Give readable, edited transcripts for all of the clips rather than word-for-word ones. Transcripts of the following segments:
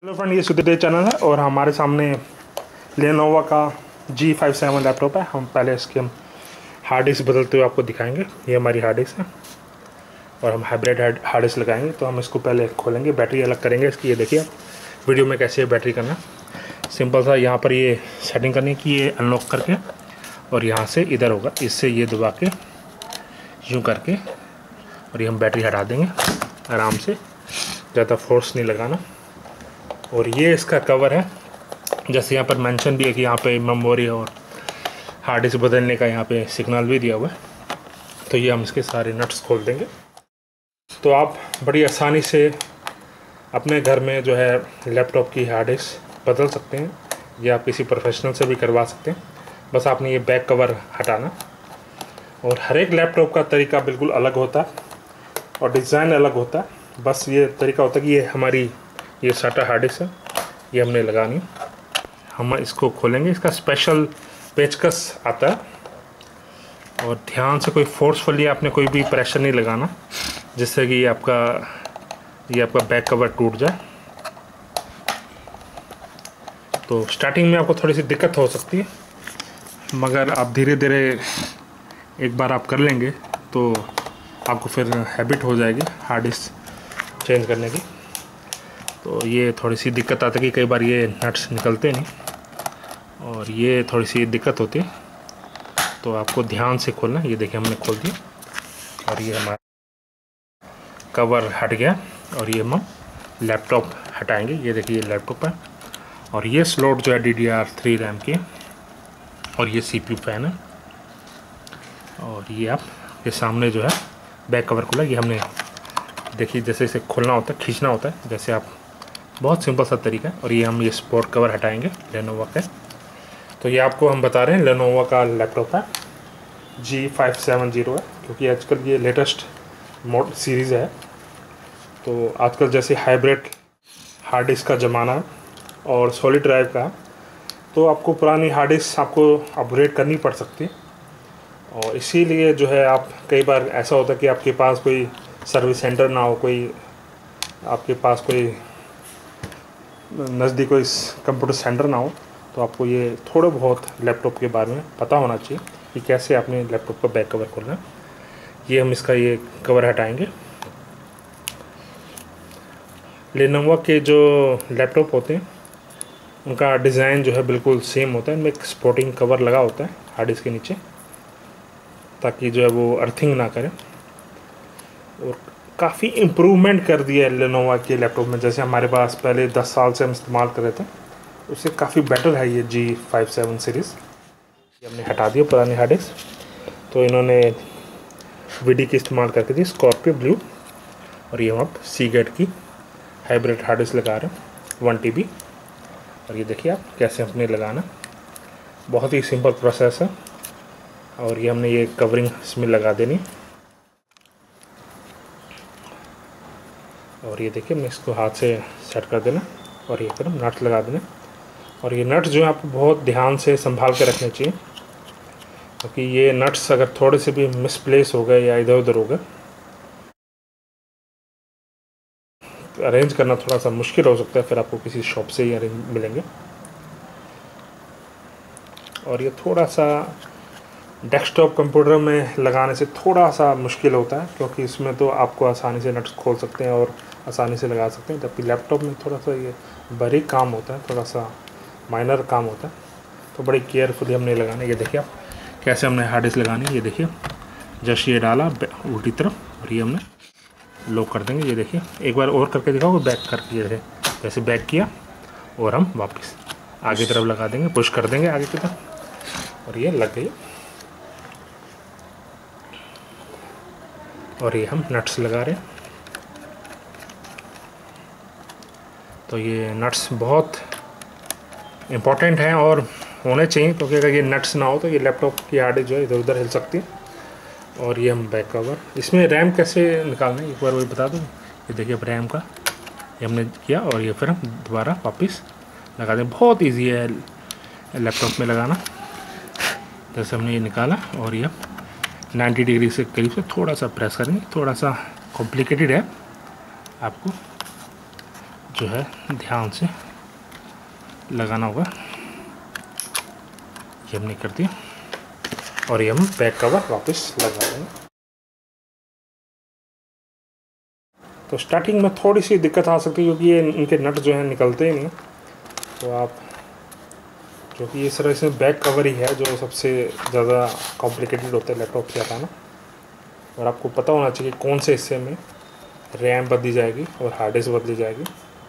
Hello friend, ये Sudhir channel है और हमारे सामने लेनोवा का G57 लैपटॉप है। हम पहले इसके हार्ड डिस्क बदलते हुए आपको दिखाएंगे। ये हमारी हार्ड डिस्क है और हम हाइब्रिड हार्ड डिस्क लगाएंगे। तो हम इसको पहले खोलेंगे, बैटरी अलग करेंगे इसकी। ये देखिए आप वीडियो में कैसे बैटरी करना। सिंपल सा यहाँ पर ये सेटिंग करनी कि ये अनलॉक करके और यहाँ से इधर होगा, इससे ये दबा के यूँ करके और ये हम बैटरी हटा देंगे आराम से, ज़्यादा फोर्स नहीं लगाना। और ये इसका कवर है, जैसे यहाँ पर मेंशन भी है कि यहाँ पे मेमोरी और हार्ड डिस्क बदलने का यहाँ पे सिग्नल भी दिया हुआ है। तो ये हम इसके सारे नट्स खोल देंगे। तो आप बड़ी आसानी से अपने घर में जो है लैपटॉप की हार्ड डिस्क बदल सकते हैं, या आप किसी प्रोफेशनल से भी करवा सकते हैं। बस आपने ये बैक कवर हटाना। और हर एक लैपटॉप का तरीका बिल्कुल अलग होता है और डिज़ाइन अलग होता है। बस ये तरीका होता है कि ये हमारी ये साटा हार्ड डिस्क है, ये हमने लगानी। हम इसको खोलेंगे, इसका स्पेशल पेचकस आता है और ध्यान से, कोई फोर्सफुली आपने कोई भी प्रेशर नहीं लगाना जिससे कि ये आपका बैक कवर टूट जाए। तो स्टार्टिंग में आपको थोड़ी सी दिक्कत हो सकती है, मगर आप धीरे धीरे एक बार आप कर लेंगे तो आपको फिर हैबिट हो जाएगी हार्ड डिस्क चेंज करने की। तो ये थोड़ी सी दिक्कत आती है कि कई बार ये नट्स निकलते नहीं और ये थोड़ी सी दिक्कत होती है। तो आपको ध्यान से खोलना। ये देखिए हमने खोल दिया और ये हमारा कवर हट गया। और ये हम लैपटॉप हटाएंगे। ये देखिए ये लैपटॉप है और ये स्लॉट जो है DDR3 रैम की, और ये CPU फैन है। और ये आप ये सामने जो है बैक कवर खुला। ये हमने देखिए जैसे इसे खोलना होता है, खींचना होता है, जैसे आप, बहुत सिंपल सा तरीका है। और ये हम ये स्पोर्ट कवर हटाएंगे लेनोवा के। तो ये आपको हम बता रहे हैं लेनोवा का लैपटॉप है, G570 है, क्योंकि आजकल ये लेटेस्ट मॉडल सीरीज़ है। तो आजकल जैसे हाइब्रिड हार्ड डिस्क का ज़माना है और सॉलिड ड्राइव का, तो आपको पुरानी हार्ड डिस्क आपको अपग्रेड करनी पड़ सकती है। और इसीलिए जो है आप, कई बार ऐसा होता है कि आपके पास कोई सर्विस सेंटर ना हो, कोई आपके पास कोई नज़दीक कोई कंप्यूटर सेंटर ना हो, तो आपको ये थोड़े बहुत लैपटॉप के बारे में पता होना चाहिए कि कैसे आपने लैपटॉप का बैक कवर खोलना है। ये हम इसका ये कवर हटाएंगे। लेनोवा के जो लैपटॉप होते हैं उनका डिज़ाइन जो है बिल्कुल सेम होता है। इनमें एक सपोर्टिंग कवर लगा होता है हार्ड डिस्क के नीचे, ताकि जो है वो अर्थिंग ना करे। और काफ़ी इम्प्रूवमेंट कर दिया है लेनोवा के लैपटॉप में। जैसे हमारे पास पहले 10 साल से हम इस्तेमाल कर रहे थे, उससे काफ़ी बेटर है ये G57 सीरीज़। ये हमने हटा दिया पुरानी हार्ड डिस्क। तो इन्होंने VD की इस्तेमाल करके दी, स्कॉर्पियो ब्लू। और ये हम आप सीगेट की हाइब्रिड हार्ड डिस्क लगा रहे हैं 1 TB। और ये देखिए आप कैसे अपने लगाना, बहुत ही सिंपल प्रोसेस है। और ये हमने ये कवरिंग इसमें लगा देनी। और ये देखिए मैं इसको हाथ से सेट कर देना और ये फिर नट लगा देना। और ये नट्स जो है आपको बहुत ध्यान से संभाल के रखने चाहिए, क्योंकि ये नट्स अगर थोड़े से भी मिसप्लेस हो गए या इधर उधर हो गए, तो अरेंज करना थोड़ा सा मुश्किल हो सकता है। फिर आपको किसी शॉप से ही अरेंज मिलेंगे। और ये थोड़ा सा डेस्कटॉप कंप्यूटर में लगाने से थोड़ा सा मुश्किल होता है, क्योंकि इसमें तो आपको आसानी से नट्स खोल सकते हैं और आसानी से लगा सकते हैं, जबकि लैपटॉप में थोड़ा सा ये बारीक काम होता है, थोड़ा सा माइनर काम होता है। तो बड़ी केयरफुली हमने लगाना है। ये देखिए आप कैसे हमने हार्ड डिस्क लगानी है। ये देखिए जस्ट ये डाला उल्टी तरफ और ये हमने लॉक कर देंगे। ये देखिए एक बार और करके दिखाओ, बैक करके, ये देखिए जैसे बैक किया और हम वापस आगे तरफ लगा देंगे, पुश कर देंगे आगे की तरफ और ये लग गई। और ये हम नट्स लगा रहे हैं। तो ये नट्स बहुत इम्पोर्टेंट हैं और होने चाहिए, क्योंकि अगर ये नट्स ना हो तो ये लैपटॉप की हार्ड डिस्क जो है इधर उधर हिल सकती है। और ये हम बैक कवर, इसमें रैम कैसे निकालना है एक बार वही बता दूँ। ये देखिए अब रैम का ये हमने किया और ये फिर हम दोबारा वापस लगा दें। बहुत ईजी है लैपटॉप में लगाना। जैसे हमने ये निकाला और ये 90 डिग्री से करीब से थोड़ा सा प्रेस करेंगे। थोड़ा सा कॉम्प्लिकेटेड है, आपको जो है ध्यान से लगाना होगा। ये हमने कर दिया और ये हम बैक कवर वापस लगा देंगे। तो स्टार्टिंग में थोड़ी सी दिक्कत आ सकती है क्योंकि ये इनके नट जो है निकलते ही नहीं। तो आप जो कि इस तरह से बैक कवर ही है जो सबसे ज़्यादा कॉम्प्लिकेटेड होता है लैपटॉप से हटाना। और आपको पता होना चाहिए कौन से हिस्से में रैम बदली जाएगी और हार्ड डिस्क बदली जाएगी।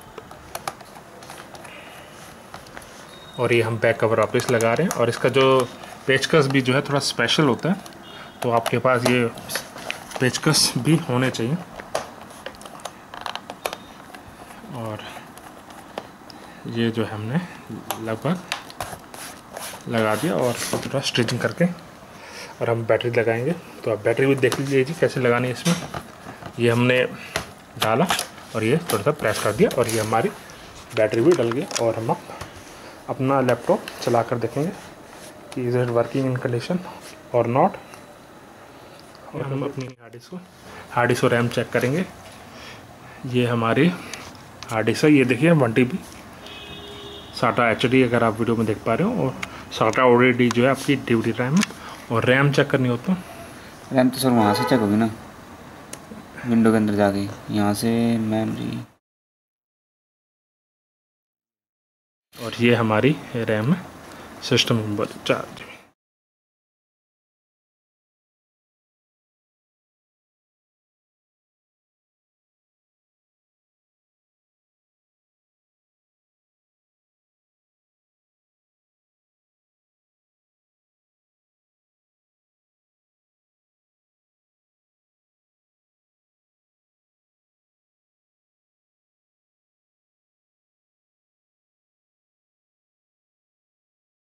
और ये हम बैक कवर वापस लगा रहे हैं। और इसका जो पेचकस भी जो है थोड़ा स्पेशल होता है, तो आपके पास ये पेचकस भी होने चाहिए। और ये जो है हमने लगभग लगा दिया और थोड़ा स्टिचिंग करके और हम बैटरी लगाएंगे। तो आप बैटरी भी देख लीजिए जी कैसे लगानी है इसमें। ये हमने डाला और ये थोड़ा सा प्रेस कर दिया और ये हमारी बैटरी भी डल गई। और हम अपना लैपटॉप चला कर देखेंगे कि is it working in condition और नॉट। और हम अपनी हार्ड डिस्क और रैम चेक करेंगे। ये हमारी हार्ड डिस्क है, ये देखिए 1 TB SATA HD अगर आप वीडियो में देख पा रहे हो। और SATA ऑलरेडी जो है आपकी DVD रैम है। और रैम चेक करनी हो तो रैम तो सर वहाँ से चेक होगी ना, विंडो के अंदर जाके, यहाँ से मेमोरी। और ये हमारी रैम है, सिस्टम चार्ज।